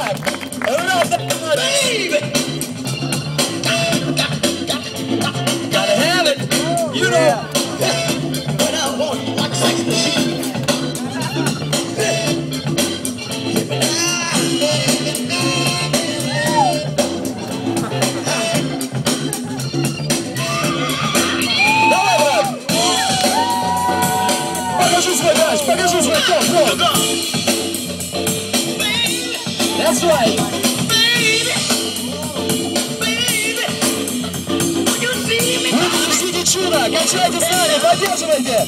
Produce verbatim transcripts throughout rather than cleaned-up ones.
back. Around that baby. Gotta have it. You know. What I want, like a sex machine. Покажи свой дач, покажи свой топ, That's right. Выпустите чудо, качайте с нами, поддерживайте.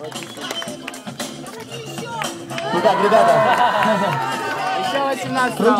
Итак, ребята, еще восемнадцать.